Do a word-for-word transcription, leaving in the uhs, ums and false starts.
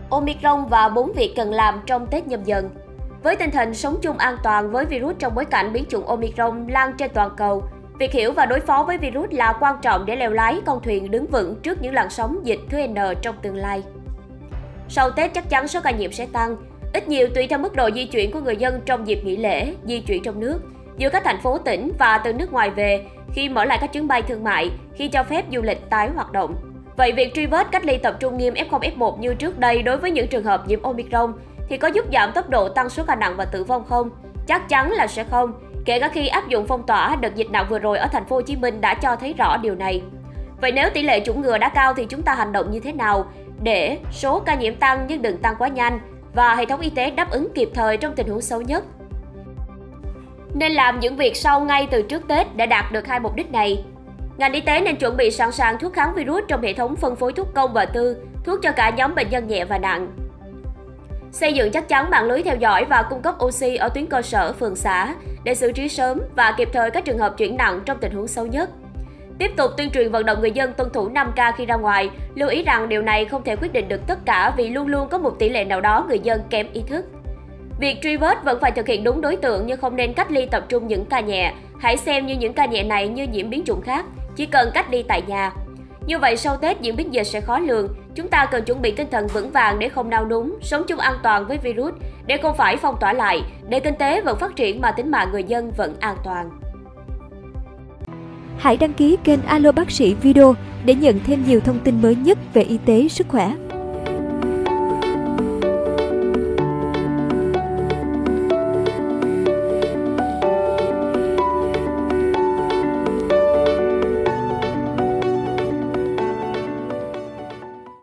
Omicron và bốn việc cần làm trong Tết Nhâm Dần. Với tinh thần sống chung an toàn với virus trong bối cảnh biến chủng Omicron lan trên toàn cầu, việc hiểu và đối phó với virus là quan trọng để lèo lái con thuyền đứng vững trước những làn sóng dịch thứ N trong tương lai. Sau Tết chắc chắn số ca nhiễm sẽ tăng, ít nhiều tùy theo mức độ di chuyển của người dân trong dịp nghỉ lễ, di chuyển trong nước, giữa các thành phố tỉnh và từ nước ngoài về, khi mở lại các chuyến bay thương mại, khi cho phép du lịch tái hoạt động. Vậy việc truy vết cách ly tập trung nghiêm F không F một như trước đây đối với những trường hợp nhiễm Omicron thì có giúp giảm tốc độ tăng số ca nặng và tử vong không? Chắc chắn là sẽ không, kể cả khi áp dụng phong tỏa, đợt dịch nặng vừa rồi ở thành phố Hồ Chí Minh đã cho thấy rõ điều này. Vậy nếu tỷ lệ chủng ngừa đã cao thì chúng ta hành động như thế nào để số ca nhiễm tăng nhưng đừng tăng quá nhanh và hệ thống y tế đáp ứng kịp thời trong tình huống xấu nhất? Nên làm những việc sau ngay từ trước Tết để đạt được hai mục đích này. Ngành y tế nên chuẩn bị sẵn sàng thuốc kháng virus trong hệ thống phân phối thuốc công và tư, thuốc cho cả nhóm bệnh nhân nhẹ và nặng. Xây dựng chắc chắn mạng lưới theo dõi và cung cấp oxy ở tuyến cơ sở, phường xã để xử trí sớm và kịp thời các trường hợp chuyển nặng trong tình huống xấu nhất. Tiếp tục tuyên truyền vận động người dân tuân thủ năm K khi ra ngoài, lưu ý rằng điều này không thể quyết định được tất cả vì luôn luôn có một tỷ lệ nào đó người dân kém ý thức. Việc truy vết vẫn phải thực hiện đúng đối tượng nhưng không nên cách ly tập trung những ca nhẹ. Hãy xem như những ca nhẹ này như nhiễm biến chủng khác, chỉ cần cách ly tại nhà. Như vậy sau Tết diễn biến dịch sẽ khó lường, chúng ta cần chuẩn bị tinh thần vững vàng để không nao núng, sống chung an toàn với virus, để không phải phong tỏa lại, để kinh tế vẫn phát triển mà tính mạng người dân vẫn an toàn. Hãy đăng ký kênh Alo Bác sĩ Video để nhận thêm nhiều thông tin mới nhất về y tế, sức khỏe.